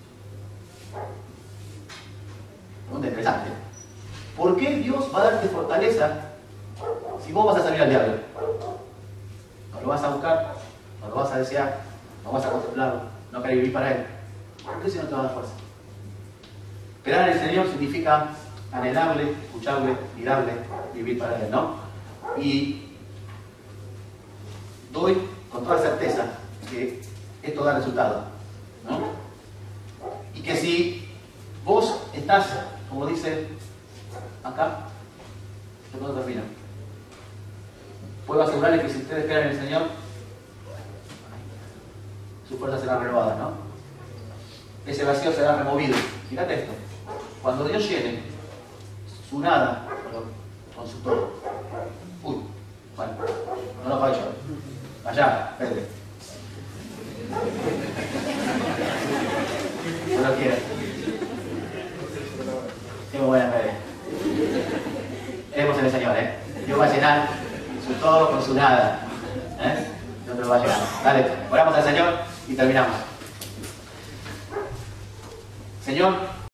Pregunta interesante. ¿Por qué Dios va a darte fortaleza si vos vas a servir al diablo? No lo vas a buscar, no lo vas a desear, no vas a contemplarlo, no querés vivir para Él. ¿Por qué si no te va a dar fuerza? Esperar en el Señor significa anhelarle, escucharle, mirarle, vivir para Él, ¿no? Y doy con toda certeza que esto da resultado, ¿no? Y que si vos estás, como dice acá, esto no termina. Puedo asegurarles que si ustedes esperan en el Señor, sus fuerzas serán renovadas, ¿no? Ese vacío será removido. Fíjate esto. Cuando Dios llene su nada con su todo. Uy, bueno, no lo fallo. Allá, espérate. no lo quiero. Tengo buenas redes. Creemos en el Señor, Dios va a llenar su todo con su nada. No te lo va a llenar. Dale, oramos al Señor y terminamos. Señor,